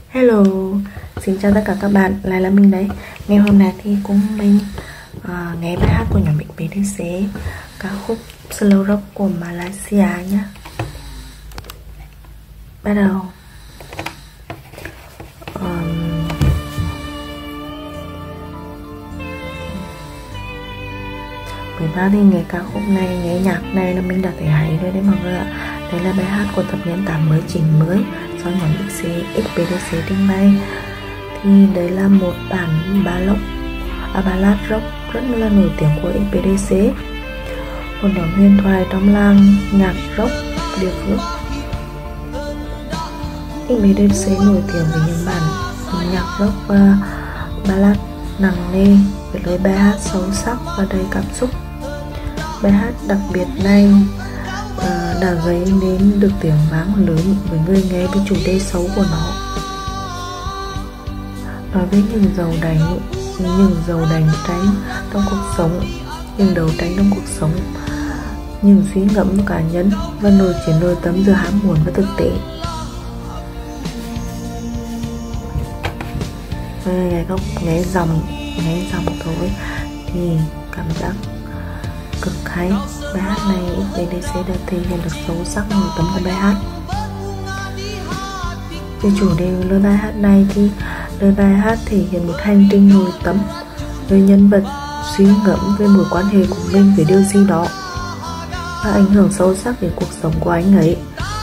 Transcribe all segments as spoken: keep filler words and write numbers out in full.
Hello, xin chào tất cả các bạn, lại là mình đấy. Ngày hôm nay thì cũng mình uh, nghe bài hát của nhóm ích pê đê xê, ca khúc Slow Rock của Malaysia nhé. Bắt đầu. um, Mới vào thì nghe ca khúc này, nghe nhạc này là mình đã thấy hay rồi đấy mọi người ạ. Đây là bài hát của thập niên tám mươi chín mươi do nhóm ích pê đê xê trình bày. Thì đây là một bản ballad, à, ballad rock rất là nổi tiếng của ích pê đê xê, một nhóm huyền thoại trong làng nhạc rock địa phương. ích pê đê xê nổi tiếng với những bản nhạc rock và ballad nặng nề với lời bài hát sâu sắc và đầy cảm xúc. Bài hát đặc biệt này uh, đã gây nên được tiếng vang lớn với người nghe với chủ đề xấu của nó, nói về những dầu đánh những dầu đánh tranh trong cuộc sống, những đấu tranh trong cuộc sống, những suy ngẫm của cá nhân và nổi chiến nội tâm giữa ham muốn và thực tế. Nghe góc nghe dòng nghe dòng thôi thì cảm giác cực hay. Bài hát này ích pê đê xê đã thể hiện được sâu sắc nội tâm của bài hát. Về chủ đề lời bài hát này thì lời bài hát thể hiện một hành trình nội tâm, người nhân vật suy ngẫm về mối quan hệ của mình với điều gì đó và ảnh hưởng sâu sắc đến cuộc sống của anh ấy.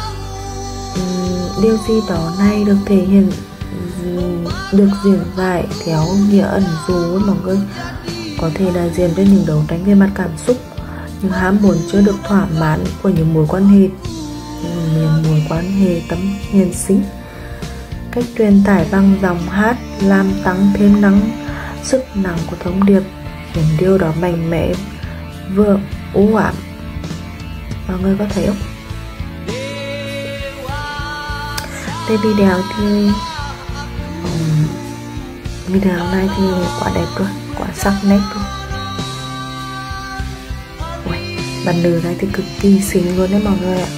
Uhm, điều gì đó này được thể hiện được diễn giải theo nghĩa ẩn dụ mọi người, có thể đại diện cho những đấu tranh về mặt cảm xúc, những ham muốn chưa được thỏa mãn của những mối quan hệ những mối quan hệ tâm hiền sinh. Cách truyền tải bằng dòng hát làm tăng thêm năng sức nặng của thông điệp, những điều đó mạnh mẽ vừa u ám. Mọi người có thấy không? Cái video thì um, video này thì quá đẹp rồi, quá sắc nét rồi. Ui, bạn nữ này thì cực kỳ xinh luôn đấy mọi người ạ.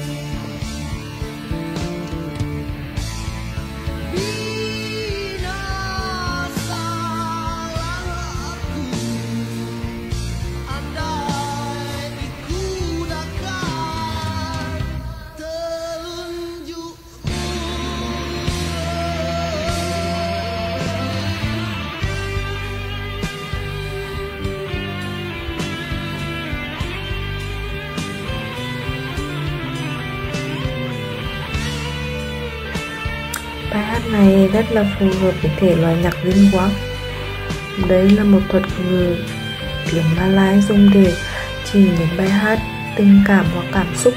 Bài hát này rất là phù hợp với thể loại nhạc linh quang. Đây là một thuật ngữ tiếng Malay dùng để chỉ những bài hát tình cảm hoặc cảm xúc.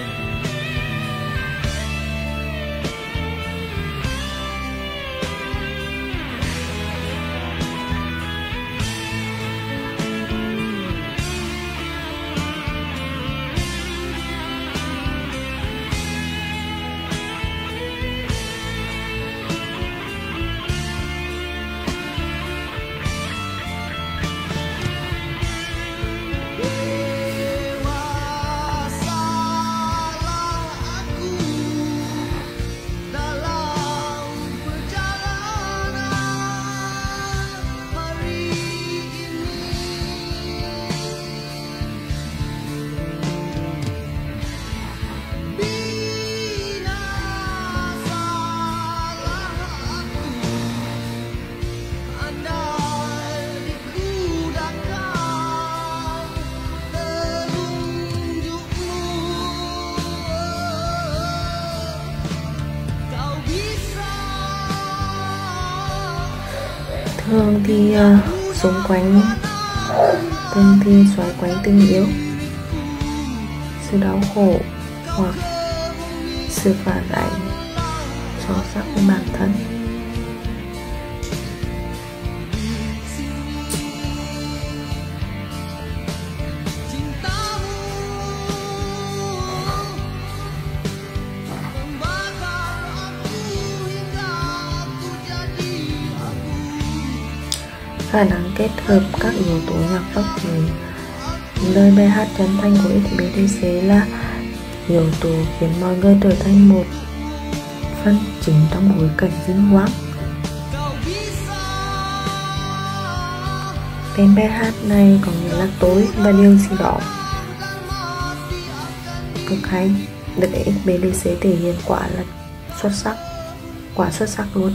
Thường thì uh, xung quanh thường thì xoay quanh tình yêu, sự đau khổ hoặc sự phản ánh sâu sắc với bản thân. Khả năng kết hợp các yếu tố nhạc rock với lời bài hát chân thành của ích pê đê xê là yếu tố khiến mọi người trở thành một chân chính trong bối cảnh vinh quang. Tên bài hát này có nghĩa là tôi và điều gì đó. Cực hay, được ích bê đê xê thể hiện quả là xuất sắc, quả xuất sắc luôn.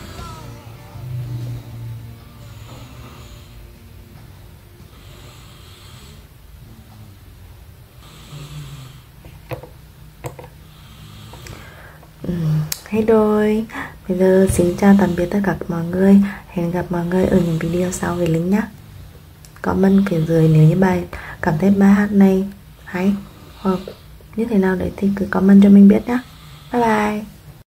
Ừ, hết rồi. Bây giờ xin chào tạm biệt tất cả mọi người. Hẹn gặp mọi người ở những video sau về link nhé. Comment phía dưới nếu như bài cảm thấy bài hát này hay hoặc như thế nào đấy thì cứ comment cho mình biết nhé. Bye bye.